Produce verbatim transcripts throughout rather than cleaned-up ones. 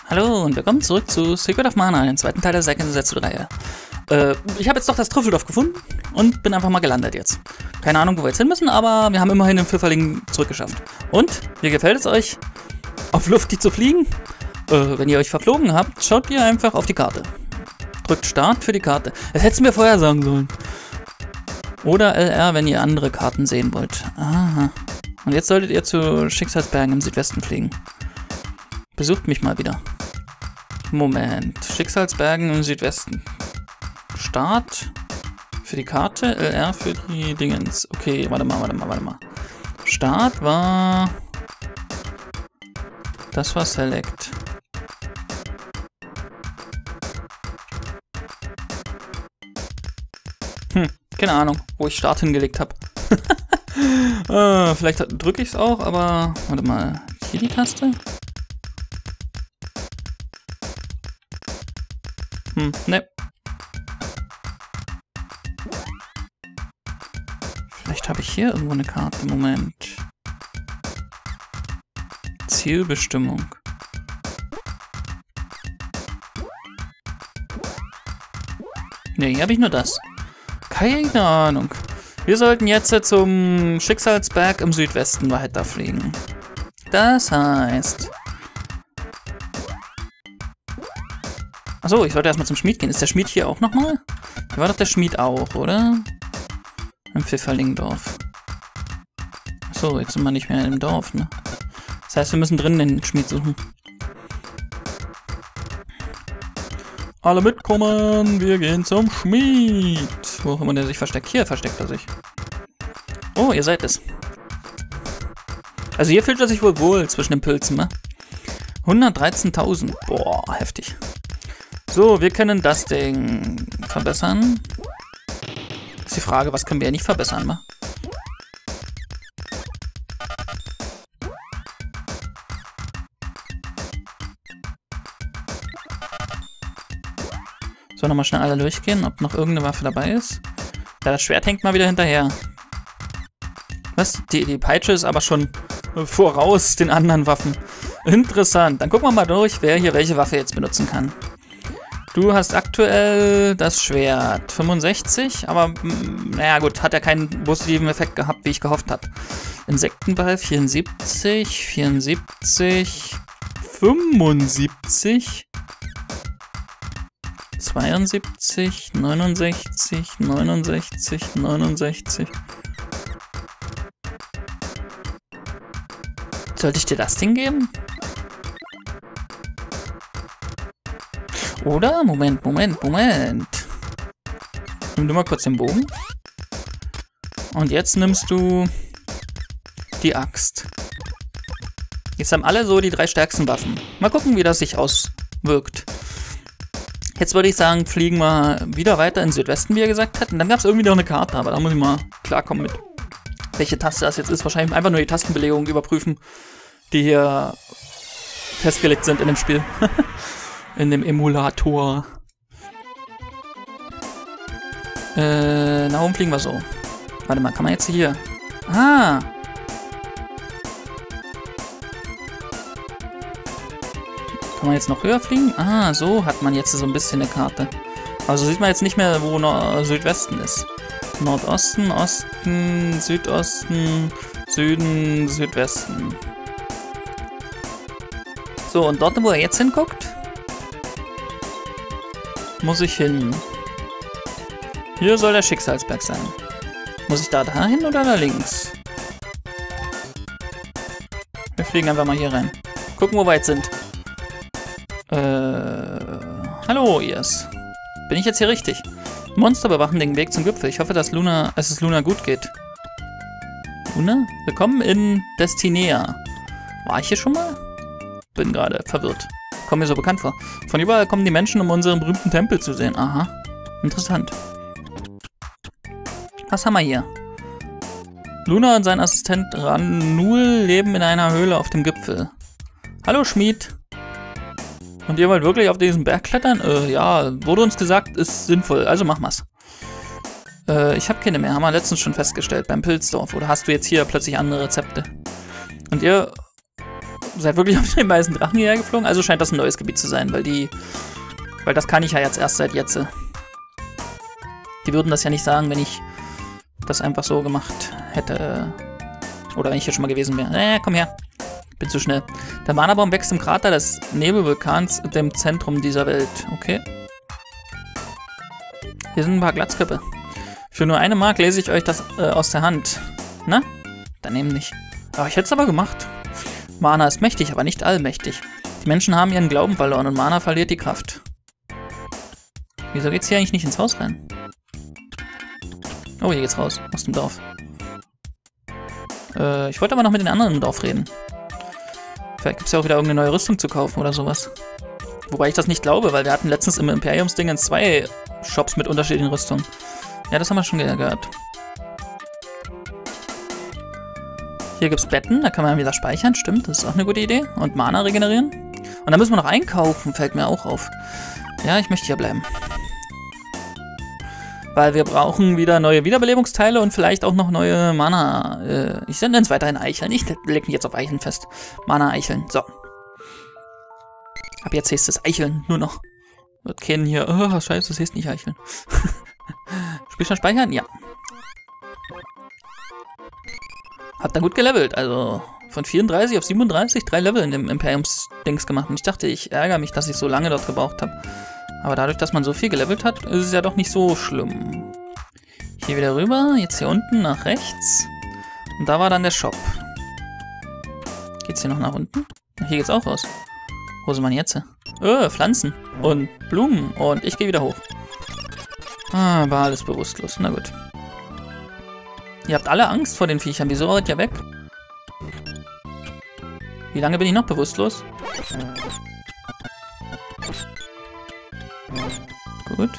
Hallo und willkommen zurück zu Secret of Mana, den zweiten Teil der Seiken-Setsu-Reihe. Äh, ich habe jetzt doch das Trüffeldorf gefunden und bin einfach mal gelandet jetzt. Keine Ahnung, wo wir jetzt hin müssen, aber wir haben immerhin den Pfifferling zurückgeschafft. Und, wie gefällt es euch, auf Luft zu fliegen? Äh, wenn ihr euch verflogen habt, schaut ihr einfach auf die Karte. Drückt Start für die Karte. Das hättest du mir vorher sagen sollen. Oder L R, wenn ihr andere Karten sehen wollt. Aha. Und jetzt solltet ihr zu Schicksalsbergen im Südwesten fliegen. Besucht mich mal wieder. Moment. Schicksalsbergen im Südwesten. Start für die Karte, L R für die Dingens. Okay, warte mal, warte mal, warte mal. Start war... Das war Select. Hm, keine Ahnung, wo ich Start hingelegt habe. äh, vielleicht drücke ich es auch, aber... Warte mal, hier die Taste? Hm, ne. Vielleicht habe ich hier irgendwo eine Karte. Moment. Zielbestimmung. Ne, hier habe ich nur das. Keine Ahnung. Wir sollten jetzt zum Schicksalsberg im Südwesten weiterfliegen. Das heißt... Achso, ich sollte erstmal zum Schmied gehen. Ist der Schmied hier auch nochmal? Hier war doch der Schmied auch, oder? Im Pfifferlingdorf. Achso, jetzt sind wir nicht mehr im Dorf, ne? Das heißt, wir müssen drinnen den Schmied suchen. Alle mitkommen, wir gehen zum Schmied. Wo auch immer der sich versteckt. Hier versteckt er sich. Oh, ihr seid es. Also hier fühlt er sich wohl wohl zwischen den Pilzen, ne? hundertdreizehntausend. Boah, heftig. So, wir können das Ding verbessern. Ist die Frage, was können wir ja nicht verbessern, wa? So, nochmal schnell alle durchgehen, ob noch irgendeine Waffe dabei ist. Ja, das Schwert hängt mal wieder hinterher. Was? Die, die Peitsche ist aber schon voraus den anderen Waffen. Interessant. Dann gucken wir mal durch, wer hier welche Waffe jetzt benutzen kann. Du hast aktuell das Schwert fünfundsechzig, aber naja gut, hat ja keinen positiven Effekt gehabt, wie ich gehofft habe. Insektenball vierundsiebzig, vierundsiebzig, fünfundsiebzig, zweiundsiebzig, neunundsechzig, neunundsechzig, neunundsechzig. Sollte ich dir das Ding geben? Oder? Moment, Moment, Moment. Nimm du mal kurz den Bogen. Und jetzt nimmst du die Axt. Jetzt haben alle so die drei stärksten Waffen. Mal gucken, wie das sich auswirkt. Jetzt würde ich sagen, fliegen wir wieder weiter in Südwesten, wie er gesagt hat. Und dann gab es irgendwie noch eine Karte, aber da muss ich mal klarkommen mit, welche Taste das jetzt ist. Wahrscheinlich einfach nur die Tastenbelegung überprüfen, die hier festgelegt sind in dem Spiel. In dem Emulator. Äh, nach oben fliegen wir so. Warte mal, kann man jetzt hier... Ah! Kann man jetzt noch höher fliegen? Ah, so hat man jetzt so ein bisschen eine Karte. Also sieht man jetzt nicht mehr, wo Nord Südwesten ist. Nordosten, Osten, Südosten, Süden, Südwesten. So, und dort, wo er jetzt hinguckt, muss ich hin. Hier soll der Schicksalsberg sein. Muss ich da dahin oder da links? Wir fliegen einfach mal hier rein. Gucken, wo wir jetzt sind. Äh, hallo, Ias. Bin ich jetzt hier richtig? Monster bewachen den Weg zum Gipfel. Ich hoffe, dass Luna, dass es Luna gut geht. Luna? Willkommen in Destinea. War ich hier schon mal? Bin gerade verwirrt. Kommt mir so bekannt vor. Von überall kommen die Menschen, um unseren berühmten Tempel zu sehen. Aha. Interessant. Was haben wir hier? Luna und sein Assistent Ranul leben in einer Höhle auf dem Gipfel. Hallo, Schmied. Und ihr wollt wirklich auf diesen Berg klettern? Äh, ja, wurde uns gesagt, ist sinnvoll. Also machen wir's. Äh, ich habe keine mehr. Haben wir letztens schon festgestellt beim Pilzdorf. Oder hast du jetzt hier plötzlich andere Rezepte? Und ihr Seid wirklich auf den meisten Drachen hierher geflogen? Also scheint das ein neues Gebiet zu sein, weil die... Weil das kann ich ja jetzt erst seit jetzt. Die würden das ja nicht sagen, wenn ich das einfach so gemacht hätte. Oder wenn ich hier schon mal gewesen wäre. Äh, komm her. Bin zu schnell. Der Mana-Baum wächst im Krater des Nebelvulkans, dem Zentrum dieser Welt. Okay. Hier sind ein paar Glatzköpfe. Für nur eine Mark lese ich euch das äh, aus der Hand. Na? Dann eben nicht. Aber ich hätte es aber gemacht. Mana ist mächtig, aber nicht allmächtig. Die Menschen haben ihren Glauben verloren und Mana verliert die Kraft. Wieso geht's hier eigentlich nicht ins Haus rein? Oh, hier geht's raus. Aus dem Dorf. Äh, ich wollte aber noch mit den anderen im Dorf reden. Vielleicht gibt's ja auch wieder irgendeine neue Rüstung zu kaufen oder sowas. Wobei ich das nicht glaube, weil wir hatten letztens im Imperiumsding zwei Shops mit unterschiedlichen Rüstungen. Ja, das haben wir schon gehört. Hier gibt's Betten, da kann man wieder speichern, stimmt, das ist auch eine gute Idee. Und Mana regenerieren. Und dann müssen wir noch einkaufen, fällt mir auch auf. Ja, ich möchte hier bleiben. Weil wir brauchen wieder neue Wiederbelebungsteile und vielleicht auch noch neue Mana. Äh, ich nenne es weiterhin Eicheln. Ich leg mich jetzt auf Eicheln fest. Mana-Eicheln. So. Ab jetzt heißt es Eicheln. Nur noch. Wird kennen hier. Oh, scheiße, das heißt nicht Eicheln. Spielstand speichern? Ja. Hat dann gut gelevelt. Also von vierunddreißig auf siebenunddreißig. Drei Level in dem Imperiums-Dings gemacht. Und ich dachte, ich ärgere mich, dass ich so lange dort gebraucht habe. Aber dadurch, dass man so viel gelevelt hat, ist es ja doch nicht so schlimm. Hier wieder rüber, jetzt hier unten nach rechts. Und da war dann der Shop. Geht's hier noch nach unten? Hier geht's auch raus. Wo sind wir jetzt? Oh, Pflanzen und Blumen. Und ich gehe wieder hoch. Ah, war alles bewusstlos. Na gut. Ihr habt alle Angst vor den Viechern. Wieso wollt ihr weg? Wie lange bin ich noch bewusstlos? Gut.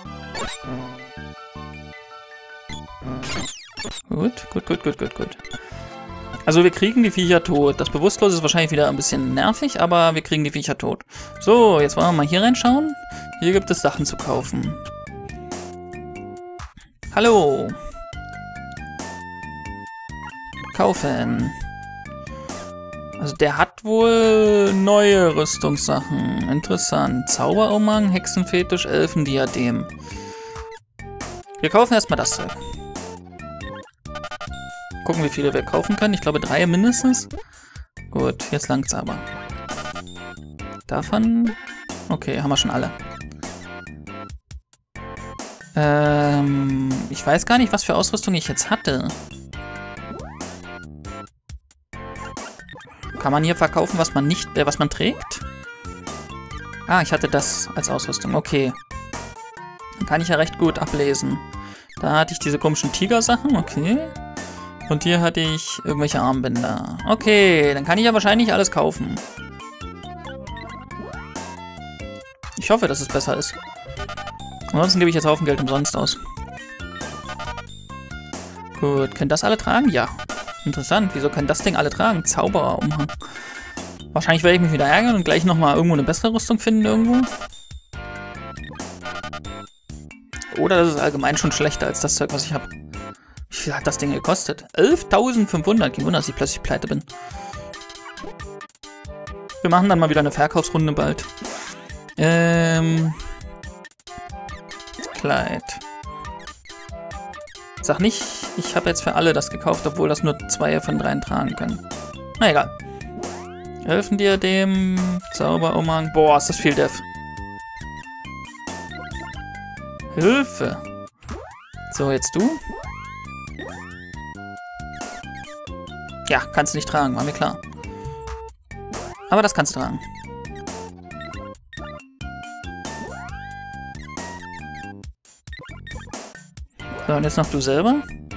Gut, gut, gut, gut, gut, gut. Also wir kriegen die Viecher tot. Das Bewusstlos ist wahrscheinlich wieder ein bisschen nervig, aber wir kriegen die Viecher tot. So, jetzt wollen wir mal hier reinschauen. Hier gibt es Sachen zu kaufen. Hallo. Kaufen. Also der hat wohl neue Rüstungssachen. Interessant. Zauberumhang, Hexenfetisch, Elfendiadem. Wir kaufen erstmal das Zeug. Gucken, wie viele wir kaufen können. Ich glaube drei mindestens. Gut, jetzt langt's aber. Davon... Okay, haben wir schon alle. Ähm, ich weiß gar nicht, was für Ausrüstung ich jetzt hatte. Kann man hier verkaufen, was man nicht, äh, was man trägt? Ah, ich hatte das als Ausrüstung. Okay. Dann kann ich ja recht gut ablesen. Da hatte ich diese komischen Tiger-Sachen. Okay. Und hier hatte ich irgendwelche Armbänder. Okay, dann kann ich ja wahrscheinlich alles kaufen. Ich hoffe, dass es besser ist. Ansonsten gebe ich jetzt Haufen Geld umsonst aus. Gut, können das alle tragen? Ja. Interessant, wieso können das Ding alle tragen? Zaubererumhang. Wahrscheinlich werde ich mich wieder ärgern und gleich nochmal irgendwo eine bessere Rüstung finden irgendwo. Oder das ist allgemein schon schlechter als das Zeug, was ich habe. Wie viel hat das Ding gekostet? elftausendfünfhundert. Kein Wunder, dass ich plötzlich pleite bin. Wir machen dann mal wieder eine Verkaufsrunde bald. Ähm... Kleid. Sag nicht, ich habe jetzt für alle das gekauft, obwohl das nur zwei von dreien tragen können. Na egal. Elfendiadem, Zauberumhang. Boah, ist das viel Def. Hilfe. So, jetzt du. Ja, kannst du nicht tragen, war mir klar. Aber das kannst du tragen. So, und jetzt noch du selber.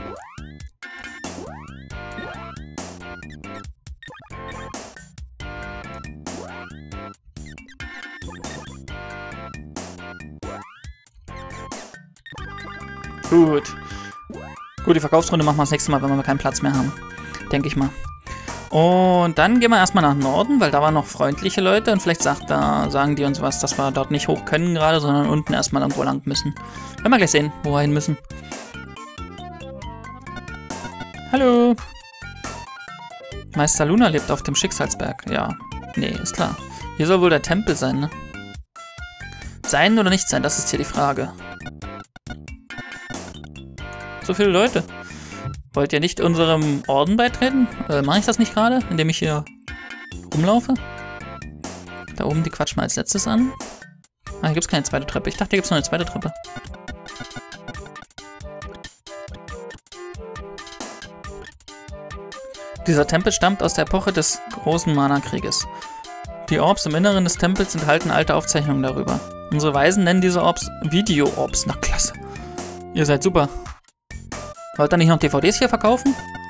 Gut. Gut, die Verkaufsrunde machen wir das nächste Mal, wenn wir keinen Platz mehr haben. Denke ich mal. Und dann gehen wir erstmal nach Norden, weil da waren noch freundliche Leute und vielleicht sagt da, sagen die uns was, dass wir dort nicht hoch können gerade, sondern unten erstmal irgendwo lang müssen. Werden wir gleich sehen, wo wir hin müssen. Hallo. Meister Luna lebt auf dem Schicksalsberg. Ja. Nee, ist klar. Hier soll wohl der Tempel sein, ne? Sein oder nicht sein, das ist hier die Frage. So viele Leute. Wollt ihr nicht unserem Orden beitreten? Äh, mache ich das nicht gerade, indem ich hier rumlaufe? Da oben die quatschen wir als letztes an. Ah, hier gibt es keine zweite Treppe. Ich dachte, hier gibt es noch eine zweite Treppe. Dieser Tempel stammt aus der Epoche des großen Mana-Krieges. Die Orbs im Inneren des Tempels enthalten alte Aufzeichnungen darüber. Unsere Weisen nennen diese Orbs Video-Orbs. Na klasse. Ihr seid super. Wollt ihr nicht noch D V Ds hier verkaufen?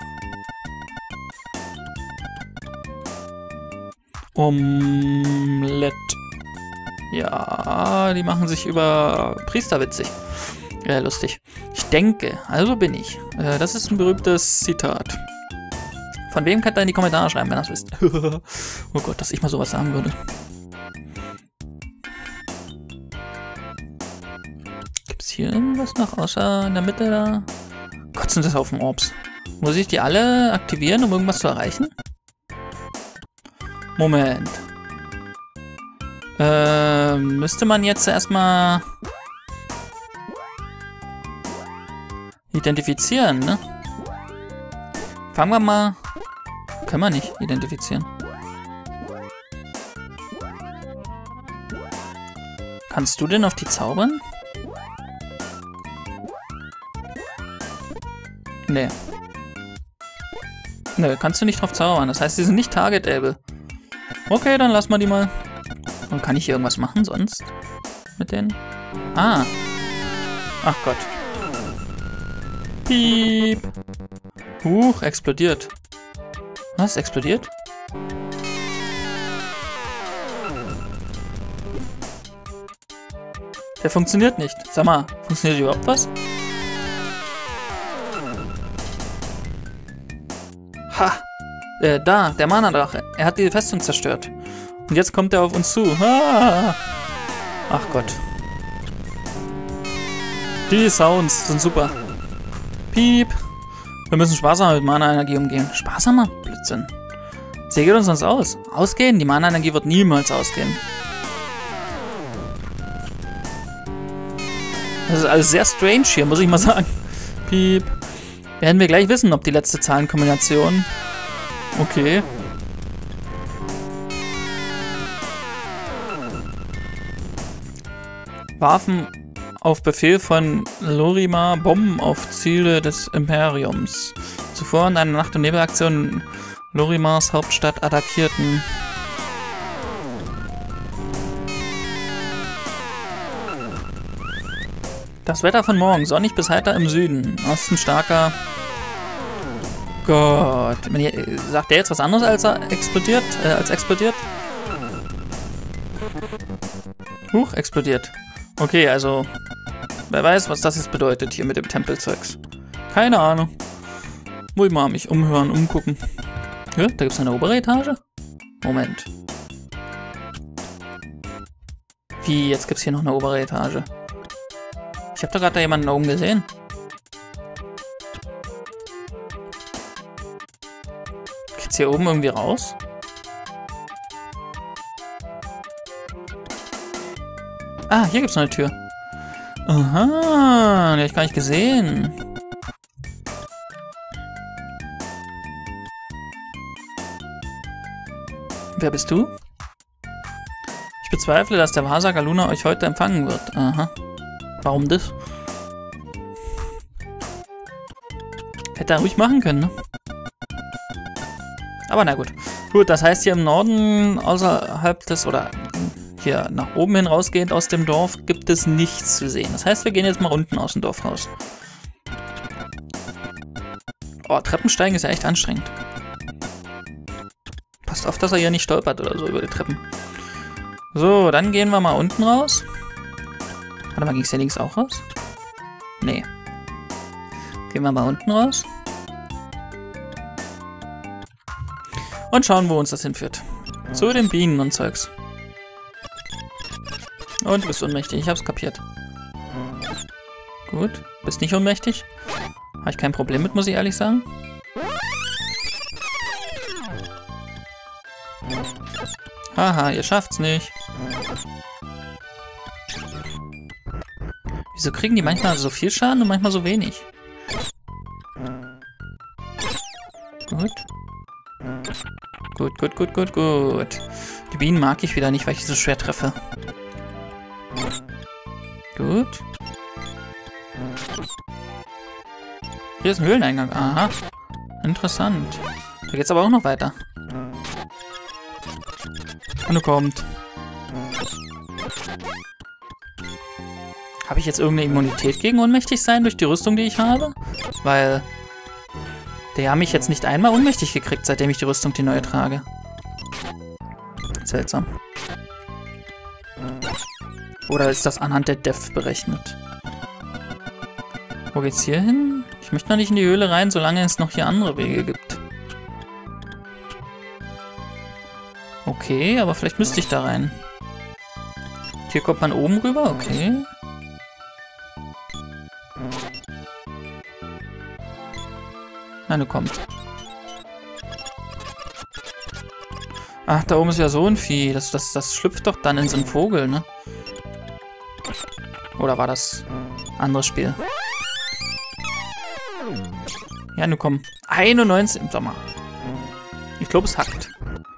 Omelette. Ja, die machen sich über Priester witzig. Ja, lustig. Ich denke, also bin ich. Äh, das ist ein berühmtes Zitat. Von wem könnt ihr in die Kommentare schreiben, wenn ihr das wisst. Oh Gott, dass ich mal sowas sagen würde. Gibt es hier irgendwas noch, außer in der Mitte da? Gott, sind das Haufen Orbs. Muss ich die alle aktivieren, um irgendwas zu erreichen? Moment. Äh, müsste man jetzt erstmal identifizieren, ne? Fangen wir mal... Können wir nicht identifizieren. Kannst du denn auf die zaubern? Nee. Nee, kannst du nicht drauf zaubern. Das heißt, sie sind nicht targetable. Okay, dann lass mal die mal. Und kann ich hier irgendwas machen sonst? Mit denen? Ah. Ach Gott. Piep. Huch, explodiert. Was? Explodiert? Der funktioniert nicht. Sag mal, funktioniert überhaupt was? Ha! Äh, da, der Mana-Drache. Er hat die Festung zerstört. Und jetzt kommt er auf uns zu. Ah! Ach Gott. Die Sounds sind super. Piep. Wir müssen sparsamer mit Mana-Energie umgehen. Sparsamer? Blödsinn. Sie geht uns sonst aus. Ausgehen? Die Mana-Energie wird niemals ausgehen. Das ist alles sehr strange hier, muss ich mal sagen. Piep. Werden wir gleich wissen, ob die letzte Zahlenkombination... Okay. Warfen auf Befehl von Lorima Bomben auf Ziele des Imperiums. Zuvor in einer Nacht- und Nebelaktion Lorimars Hauptstadt attackierten. Das Wetter von morgen, sonnig bis heiter im Süden. Osten starker... Gott. Sagt der jetzt was anderes als er explodiert? Äh, als explodiert? Huch, explodiert. Okay, also... Wer weiß, was das jetzt bedeutet hier mit dem Tempelzeugs. Keine Ahnung. Muss ich mal mich umhören, umgucken. Ja, da gibt es eine obere Etage? Moment. Wie, jetzt gibt es hier noch eine obere Etage? Ich habe da gerade da jemanden da oben gesehen. Geht's hier oben irgendwie raus? Ah, hier gibt's noch eine Tür. Aha, die hab ich gar nicht gesehen. Wer bist du? Ich bezweifle, dass der Wahrsager Luna euch heute empfangen wird. Aha. Warum das? Hätte er ruhig machen können, ne? Aber na gut. Gut, das heißt hier im Norden, außerhalb des, oder hier nach oben hin rausgehend aus dem Dorf, gibt es nichts zu sehen. Das heißt, wir gehen jetzt mal unten aus dem Dorf raus. Oh, Treppensteigen ist ja echt anstrengend. Passt auf, dass er hier nicht stolpert oder so über die Treppen. So, dann gehen wir mal unten raus. Warte mal, ging es hier links auch raus? Nee. Gehen wir mal unten raus. Und schauen, wo uns das hinführt. Zu den Bienen und Zeugs. Und du bist ohnmächtig, ich hab's kapiert. Gut, bist nicht ohnmächtig. Habe ich kein Problem mit, muss ich ehrlich sagen. Haha, ihr schafft's nicht. Wieso kriegen die manchmal so viel Schaden und manchmal so wenig? Gut. Gut, gut, gut, gut, gut. Die Bienen mag ich wieder nicht, weil ich die so schwer treffe. Gut. Hier ist ein Höhleneingang. Aha. Interessant. Da geht's aber auch noch weiter. Und du kommt. Habe ich jetzt irgendeine Immunität gegen ohnmächtig sein durch die Rüstung, die ich habe? Weil der hat mich jetzt nicht einmal ohnmächtig gekriegt, seitdem ich die Rüstung, die neue, trage. Seltsam. Oder ist das anhand der Def berechnet? Wo geht's hier hin? Ich möchte noch nicht in die Höhle rein, solange es noch hier andere Wege gibt. Okay, aber vielleicht müsste ich da rein. Hier kommt man oben rüber, okay. Nein, du kommst. Ach, da oben ist ja so ein Vieh. Das, das, das schlüpft doch dann in so einen Vogel, ne? Oder war das ein anderes Spiel? Ja, nun komm. einundneunzig im Sommer. Ich glaube, es hackt.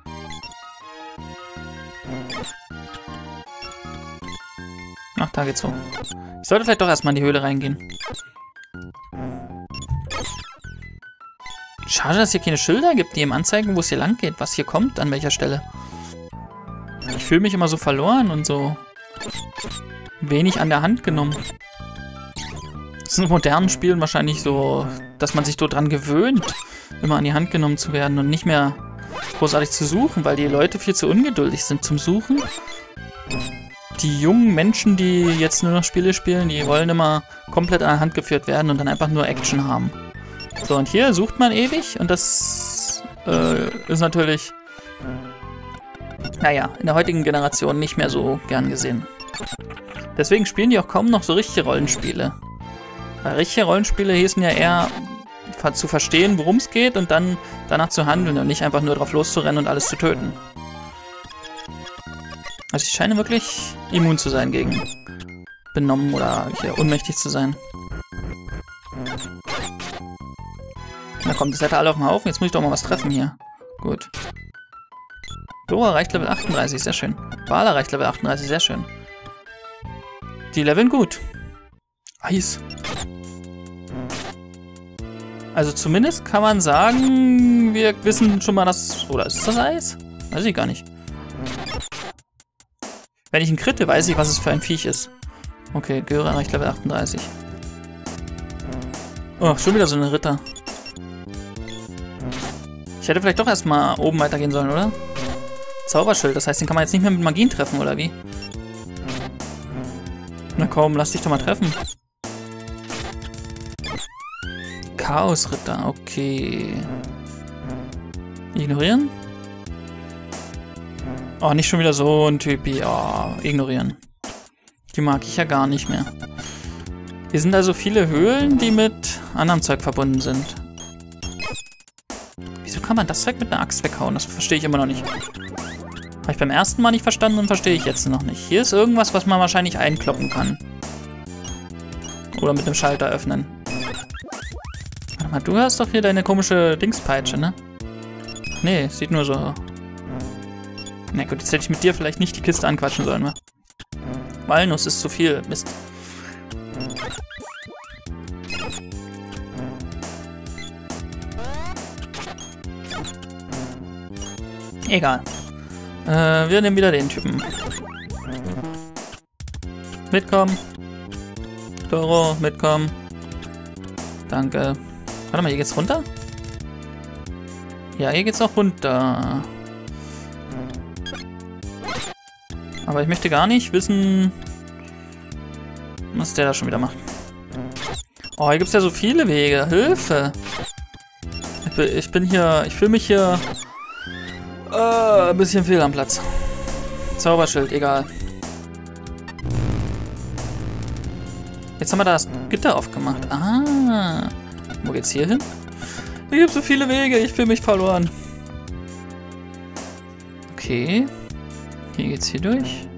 Ach, da geht's hoch. Ich sollte vielleicht doch erstmal in die Höhle reingehen. Schade, dass es hier keine Schilder gibt, die ihm anzeigen, wo es hier lang geht, was hier kommt, an welcher Stelle. Ich fühle mich immer so verloren und so wenig an der Hand genommen. Das ist in modernen Spielen wahrscheinlich so, dass man sich so dran gewöhnt, immer an die Hand genommen zu werden und nicht mehr großartig zu suchen, weil die Leute viel zu ungeduldig sind zum Suchen. Die jungen Menschen, die jetzt nur noch Spiele spielen, die wollen immer komplett an der Hand geführt werden und dann einfach nur Action haben. So, und hier sucht man ewig und das äh, ist natürlich, naja, in der heutigen Generation nicht mehr so gern gesehen. Deswegen spielen die auch kaum noch so richtige Rollenspiele. Weil richtige Rollenspiele hießen ja eher zu verstehen, worum es geht und dann danach zu handeln und nicht einfach nur drauf loszurennen und alles zu töten. Also ich scheine wirklich immun zu sein gegen benommen oder hier ohnmächtig zu sein. Na komm, das hätte alle auf dem Haufen. Jetzt muss ich doch mal was treffen hier. Gut. Dora erreicht Level achtunddreißig, sehr schön. Bal erreicht Level achtunddreißig, sehr schön. Die leveln gut. Eis. Also zumindest kann man sagen, wir wissen schon mal, dass... Oder ist das Eis? Weiß ich gar nicht. Wenn ich ihn kritte, weiß ich, was es für ein Viech ist. Okay, Göre erreicht Level achtunddreißig. Oh, schon wieder so eine Ritter. Ich hätte vielleicht doch erstmal oben weitergehen sollen, oder? Zauberschild, das heißt, den kann man jetzt nicht mehr mit Magien treffen, oder wie? Na komm, lass dich doch mal treffen. Chaosritter, okay. Ignorieren? Oh, nicht schon wieder so ein Typi. Oh, ignorieren. Die mag ich ja gar nicht mehr. Hier sind also viele Höhlen, die mit anderem Zeug verbunden sind. Wieso kann man das Zeug mit einer Axt weghauen? Das verstehe ich immer noch nicht. Habe ich beim ersten Mal nicht verstanden und verstehe ich jetzt noch nicht. Hier ist irgendwas, was man wahrscheinlich einkloppen kann. Oder mit einem Schalter öffnen. Warte mal, du hast doch hier deine komische Dingspeitsche, ne? Nee, sieht nur so... Na gut, jetzt hätte ich mit dir vielleicht nicht die Kiste anquatschen sollen, wa? Walnuss ist zu viel. Mist. Egal. Äh, wir nehmen wieder den Typen. Mitkommen. Doro, mitkommen. Danke. Warte mal, hier geht's runter? Ja, hier geht's auch runter. Aber ich möchte gar nicht wissen, was der da schon wieder macht. Oh, hier gibt's ja so viele Wege. Hilfe! Ich bin, ich bin hier, ich fühle mich hier äh, ein bisschen fehl am Platz. Zauberschild, egal. Jetzt haben wir da das Gitter aufgemacht. Ah. Wo geht's hier hin? Hier gibt so viele Wege, ich fühle mich verloren. Okay. Okay, geht's hier durch?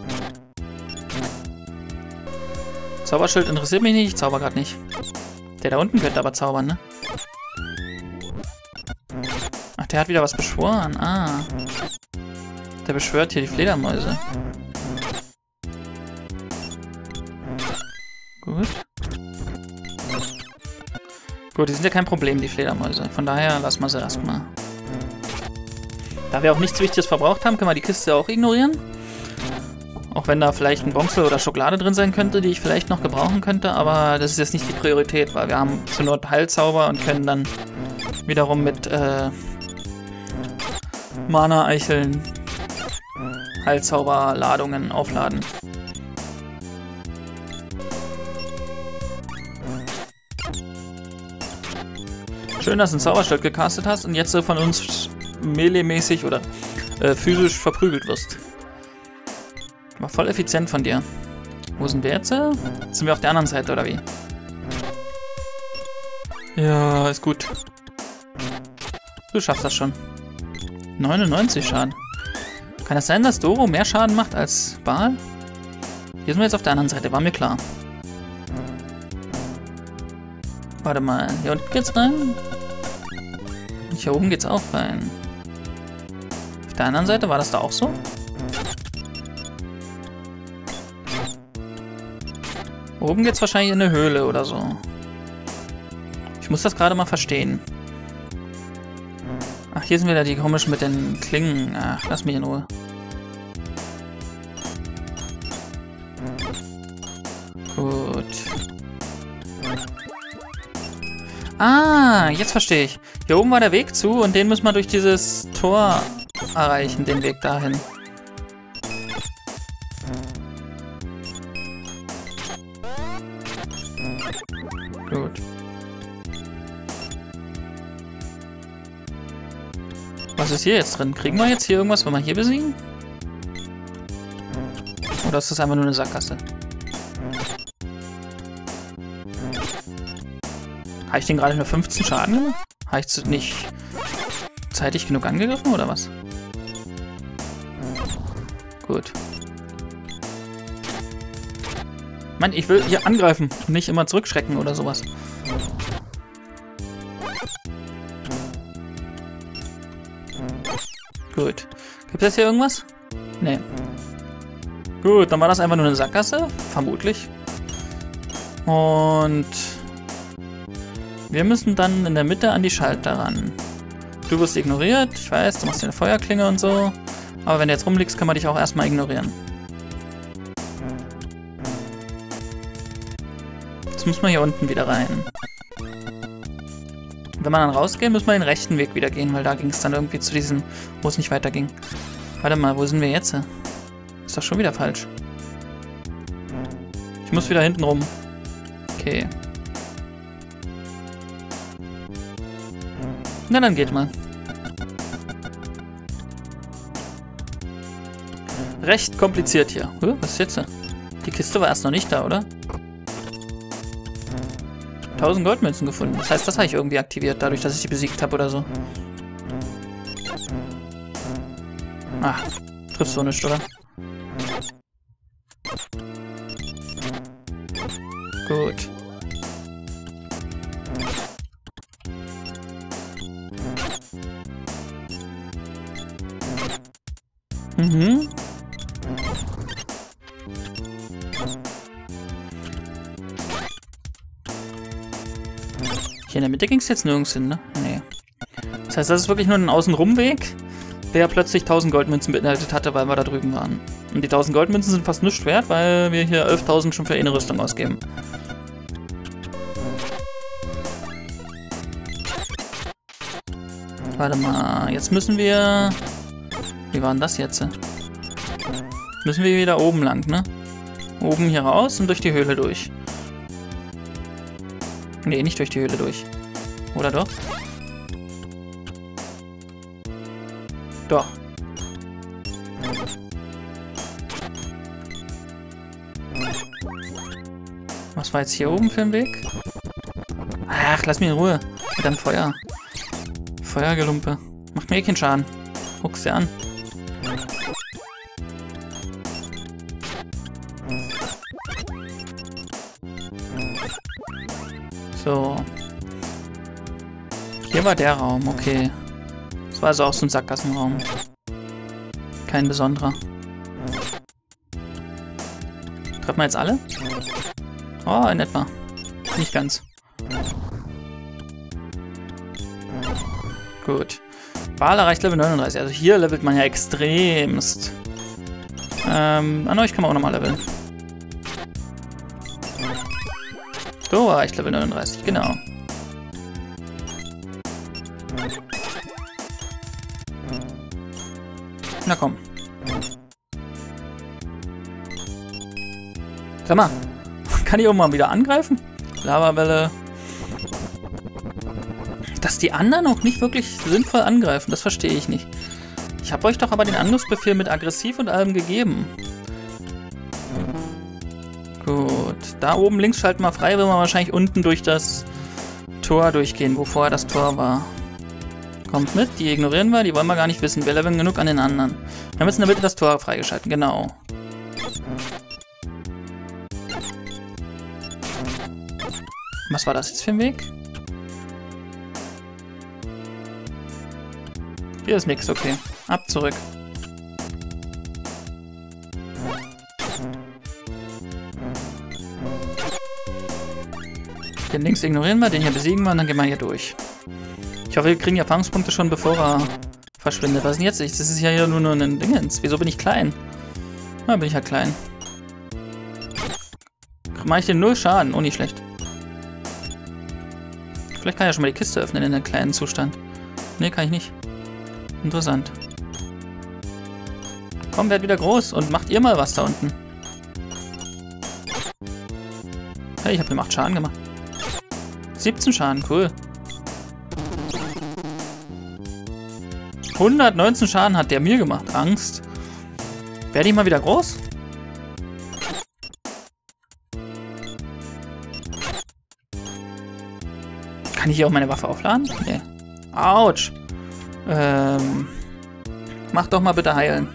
Zauberschild interessiert mich nicht, ich zauber gerade nicht. Der da unten könnte aber zaubern, ne? Ach, der hat wieder was beschworen. Ah. Der beschwört hier die Fledermäuse. Gut. Gut, die sind ja kein Problem, die Fledermäuse. Von daher lassen wir sie erstmal. Da wir auch nichts Wichtiges verbraucht haben, können wir die Kiste auch ignorieren. Auch wenn da vielleicht ein Bonzel oder Schokolade drin sein könnte, die ich vielleicht noch gebrauchen könnte. Aber das ist jetzt nicht die Priorität, weil wir haben zur Not Heilzauber und können dann wiederum mit äh, Mana-Eicheln Heilzauberladungen aufladen. Schön, dass du ein Zauberschild gecastet hast und jetzt so von uns melee-mäßig oder äh, physisch verprügelt wirst. War voll effizient von dir. Wo sind wir jetzt? Jetzt sind wir auf der anderen Seite, oder wie? Ja, ist gut. Du schaffst das schon. neunundneunzig Schaden. Kann es sein, dass Doro mehr Schaden macht als Baal? Hier sind wir jetzt auf der anderen Seite, war mir klar. Warte mal, hier unten geht's rein. Hier oben geht's auch rein. Auf der anderen Seite war das da auch so? Oben geht's wahrscheinlich in eine Höhle oder so. Ich muss das gerade mal verstehen. Ach, hier sind wieder die komischen mit den Klingen. Ach, lass mich in Ruhe. Gut. Ah, jetzt verstehe ich. Hier oben war der Weg zu und den müssen wir durch dieses Tor erreichen, den Weg dahin. Gut. Was ist hier jetzt drin? Kriegen wir jetzt hier irgendwas, wenn wir hier besiegen? Oder ist das einfach nur eine Sackgasse? Habe ich den gerade nur fünfzehn Schaden gemacht? Habe ich nicht zeitig genug angegriffen oder was? Gut. Mann, ich will hier angreifen und nicht immer zurückschrecken oder sowas. Gut. Gibt es hier irgendwas? Nee. Gut, dann war das einfach nur eine Sackgasse. Vermutlich. Und wir müssen dann in der Mitte an die Schalter ran. Du wirst ignoriert. Ich weiß, du machst hier eine Feuerklinge und so. Aber wenn du jetzt rumliegst, kann man dich auch erstmal ignorieren. Jetzt muss man hier unten wieder rein. Wenn man dann rausgeht, muss man den rechten Weg wieder gehen, weil da ging es dann irgendwie zu diesem, wo es nicht weiterging. Warte mal, wo sind wir jetzt? Ist doch schon wieder falsch. Ich muss wieder hinten rum. Okay. Na, dann geht mal. Recht kompliziert hier. Huh, was ist jetzt? Die Kiste war erst noch nicht da, oder? tausend Goldmünzen gefunden. Das heißt, das habe ich irgendwie aktiviert, dadurch, dass ich die besiegt habe oder so. Ah, triffst du nicht, oder? Gut. Mhm. Hier in der Mitte ging es jetzt nirgends hin, ne? Nee. Das heißt, das ist wirklich nur ein Außenrumweg, der plötzlich tausend Goldmünzen beinhaltet hatte, weil wir da drüben waren. Und die tausend Goldmünzen sind fast nichts wert, weil wir hier elftausend schon für eine Rüstung ausgeben. Warte mal, jetzt müssen wir... Wie war denn das jetzt? Müssen wir wieder oben lang, ne? Oben hier raus und durch die Höhle durch. Nee, nicht durch die Höhle durch. Oder doch? Doch. Was war jetzt hier oben für ein Weg? Ach, lass mich in Ruhe. Mit deinem Feuer. Feuergelumpe. Macht mir eh keinen Schaden. Guck's dir an. So. Hier war der Raum, okay. Das war also auch so ein Sackgassenraum. Kein besonderer. Treffen wir jetzt alle? Oh, in etwa. Nicht ganz. Gut. Bal erreicht Level neununddreißig. Also hier levelt man ja extremst. Ähm, an euch kann man auch nochmal leveln. So erreicht Level neununddreißig, genau. Na komm. Sag mal, kann ich auch mal wieder angreifen? Lavawelle. Dass die anderen auch nicht wirklich sinnvoll angreifen, das verstehe ich nicht. Ich habe euch doch aber den Angriffsbefehl mit aggressiv und allem gegeben. Gut, da oben links schalten wir frei, wenn wir wahrscheinlich unten durch das Tor durchgehen, wo vorher das Tor war. Kommt mit, die ignorieren wir, die wollen wir gar nicht wissen. Wir leveln genug an den anderen. Wir haben jetzt in der Mitte das Tor freigeschalten, genau. Was war das jetzt für ein Weg? Hier ist nichts, okay. Ab zurück. Den links ignorieren wir, den hier besiegen wir und dann gehen wir hier durch. Ich hoffe, wir kriegen die Erfahrungspunkte schon, bevor er verschwindet. Was ist denn jetzt? Das ist ja hier nur, nur ein Dingens. Wieso bin ich klein? Na, bin ich halt klein. Mache ich den null Schaden? Oh, nicht schlecht. Vielleicht kann ich ja schon mal die Kiste öffnen in einem kleinen Zustand. Ne, kann ich nicht. Interessant. Komm, werd wieder groß und macht ihr mal was da unten. Hey, ich habe ihm acht Schaden gemacht. siebzehn Schaden, cool. hundertneunzehn Schaden hat der mir gemacht. Angst. Werde ich mal wieder groß? Kann ich hier auch meine Waffe aufladen? Nee. Autsch. Ähm. Mach doch mal bitte heilen.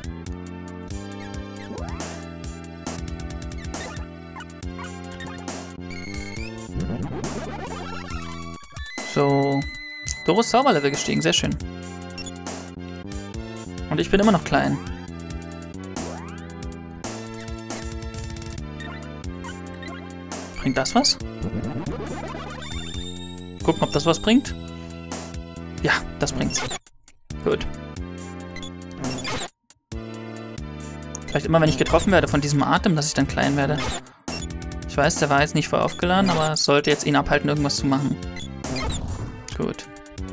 So. Doro ist Zauberlevel gestiegen, sehr schön. Und ich bin immer noch klein. Bringt das was? Gucken, ob das was bringt. Ja, das bringt's. Gut. Vielleicht immer, wenn ich getroffen werde von diesem Atem, dass ich dann klein werde. Ich weiß, der war jetzt nicht voll aufgeladen, aber es sollte jetzt ihn abhalten, irgendwas zu machen. Gut.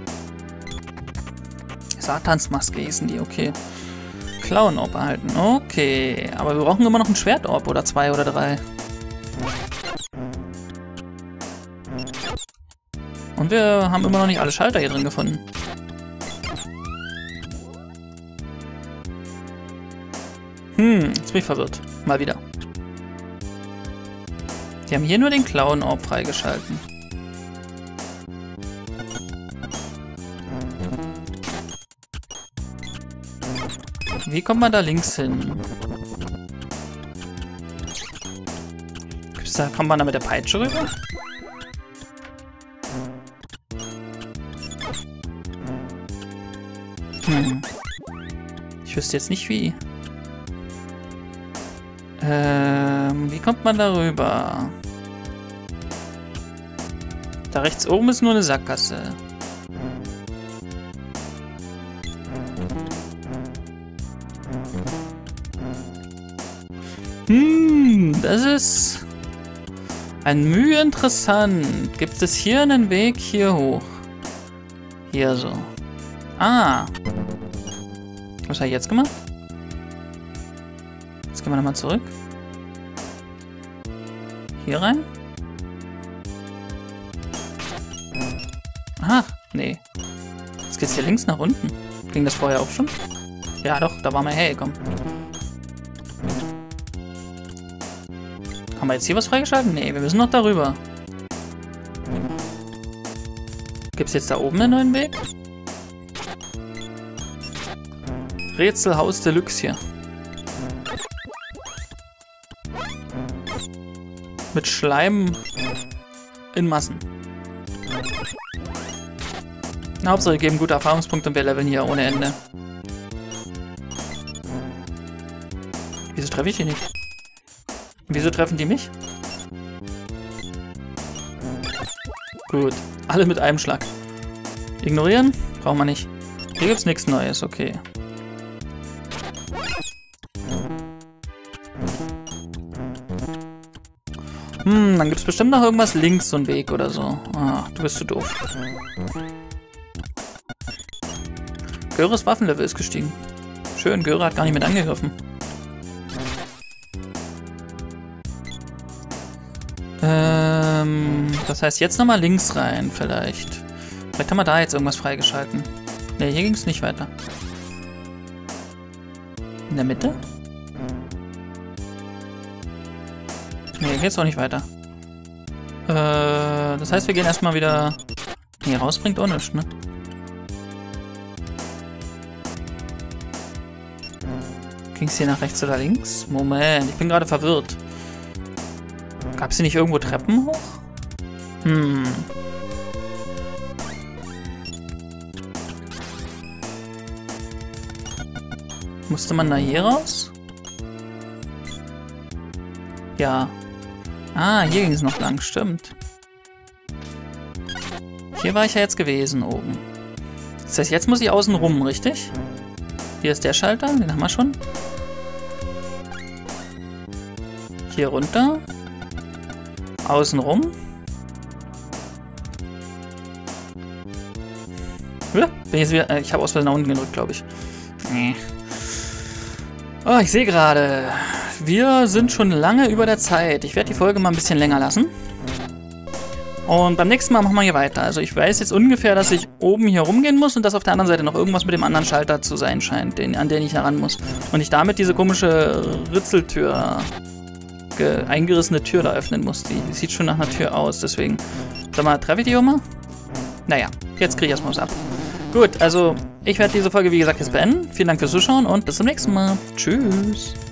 Satansmaske hießen die, okay. Clown-Orb erhalten, okay. Aber wir brauchen immer noch ein Schwert-Orb oder zwei oder drei. Und wir haben immer noch nicht alle Schalter hier drin gefunden. Hm, jetzt bin ich verwirrt. Mal wieder. Die haben hier nur den Clown-Orb freigeschalten. Wie kommt man da links hin? Gibt's da, kommt man da mit der Peitsche rüber? Hm. Ich wüsste jetzt nicht wie. Ähm, wie kommt man da rüber? Da rechts oben ist nur eine Sackgasse. Hm, das ist ein Mühe interessant. Gibt es hier einen Weg hier hoch? Hier so. Ah. Was habe ich jetzt gemacht? Jetzt gehen wir nochmal zurück. Hier rein. Ach, nee. Jetzt geht's hier links nach unten. Ging das vorher auch schon? Ja doch, da waren wir hergekommen. Haben wir jetzt hier was freigeschalten? Nee, wir müssen noch darüber. Gibt es jetzt da oben einen neuen Weg? Rätselhaus Deluxe hier. Mit Schleim in Massen. Na, Hauptsache, wir geben gute Erfahrungspunkte und wir leveln hier ohne Ende. Wieso treffe ich die nicht? Wieso treffen die mich? Gut, alle mit einem Schlag. Ignorieren? Brauchen wir nicht. Hier gibt's nichts Neues, okay. Hm, dann gibt's bestimmt noch irgendwas links, so ein Weg oder so. Ah, du bist zu doof. Göres Waffenlevel ist gestiegen. Schön, Göre hat gar nicht mit angegriffen. Ähm, das heißt jetzt nochmal links rein, vielleicht. Vielleicht haben wir da jetzt irgendwas freigeschalten. Ne, hier ging es nicht weiter. In der Mitte? Ne, hier geht's auch nicht weiter. Äh, das heißt, wir gehen erstmal wieder... Hier raus bringt auch nichts, ne? Ging es hier nach rechts oder links? Moment, ich bin gerade verwirrt. Gab es hier nicht irgendwo Treppen hoch? Hm. Musste man da hier raus? Ja. Ah, hier ging es noch lang, stimmt. Hier war ich ja jetzt gewesen oben. Das heißt, jetzt muss ich außen rum, richtig? Hier ist der Schalter, den haben wir schon. Hier runter. Außen rum. Ja, bin jetzt wieder, äh, ich habe aus Versehen nach unten gedrückt, glaube ich. Nee. Oh, ich sehe gerade, wir sind schon lange über der Zeit. Ich werde die Folge mal ein bisschen länger lassen. Und beim nächsten Mal machen wir hier weiter. Also ich weiß jetzt ungefähr, dass ich oben hier rumgehen muss und dass auf der anderen Seite noch irgendwas mit dem anderen Schalter zu sein scheint, den, an den ich heran muss. Und ich damit diese komische Ritzeltür, eingerissene Tür da öffnen muss. Die sieht schon nach einer Tür aus, deswegen. Sag mal, treffe ich die auch mal? Naja, jetzt kriege ich erstmal was ab. Gut, also ich werde diese Folge, wie gesagt, jetzt beenden. Vielen Dank fürs Zuschauen und bis zum nächsten Mal. Tschüss.